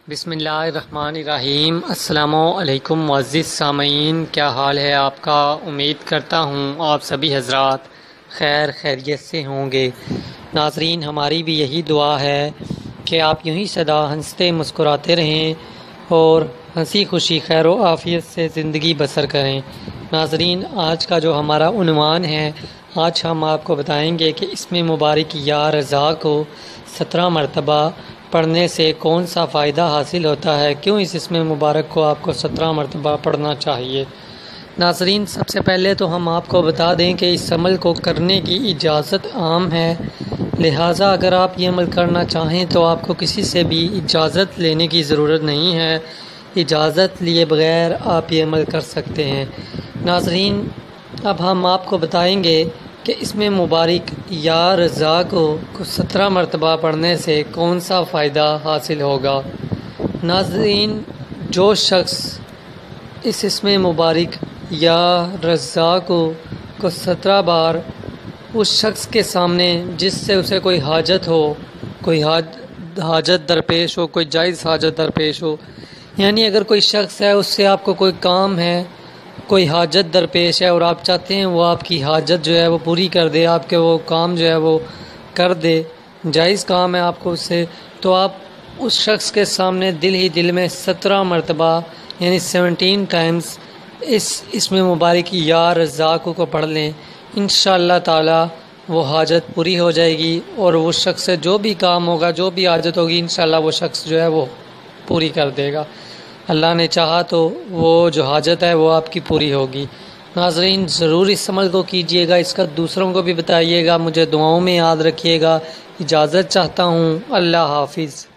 بسم اللہ الرحمن الرحیم۔ السلام علیکم معزز سامعین، کیا حال ہے آپ کا؟ امید کرتا ہوں آپ سبھی حضرات خیریت سے ہوں گے۔ ناظرین، ہماری بھی یہی دعا ہے کہ آپ یوں ہی سدا ہنستے مسکراتے رہیں اور ہنسی خوشی خیر و عافیت سے زندگی بسر کریں۔ ناظرین، آج کا جو ہمارا عنوان ہے، آج ہم آپ کو بتائیں گے کہ اسم مبارک یا رضا کو 17 مرتبہ پڑھنے سے کون سا فائدہ حاصل ہوتا ہے، کیوں اس اسم مبارک کو آپ کو 17 مرتبہ پڑھنا چاہیے۔ ناظرین، سب سے پہلے تو ہم آپ کو بتا دیں کہ اس عمل کو کرنے کی اجازت عام ہے، لہٰذا اگر آپ یہ عمل کرنا چاہیں تو آپ کو کسی سے بھی اجازت لینے کی ضرورت نہیں ہے، اجازت لیے بغیر آپ یہ عمل کر سکتے ہیں۔ ناظرین، اب ہم آپ کو بتائیں گے کہ اسم مبارک یا رضا کو 17 مرتبہ پڑھنے سے کون سا فائدہ حاصل ہوگا۔ ناظرین، جو شخص اس اسم مبارک یا رضا کو 17 بار اس شخص کے سامنے جس سے اسے کوئی حاجت ہو، کوئی حاجت درپیش ہو، کوئی جائز حاجت درپیش ہو، یعنی اگر کوئی شخص ہے اس سے آپ کو کوئی کام ہے، کوئی حاجت درپیش ہے اور آپ چاہتے ہیں وہ آپ کی حاجت جو ہے وہ پوری کر دے، آپ کے وہ کام جو ہے وہ کر دے، جائز کام ہے آپ کو اس سے، تو آپ اس شخص کے سامنے دل ہی دل میں 17 مرتبہ یعنی 17 ٹائمز اس اسم مبارک یا رضا کو پڑھ لیں۔ انشاءاللہ تعالی وہ حاجت پوری ہو جائے گی اور وہ شخص سے جو بھی کام ہوگا، جو بھی حاجت ہوگی، انشاءاللہ وہ شخص جو ہے وہ پوری کر دے گا۔ اللہ نے چاہا تو وہ جو حاجت ہے وہ آپ کی پوری ہوگی۔ ناظرین، ضرور اس عمل کو کیجئے گا، اس کا دوسروں کو بھی بتائیے گا، مجھے دعاؤں میں یاد رکھیے گا۔ اجازت چاہتا ہوں، اللہ حافظ۔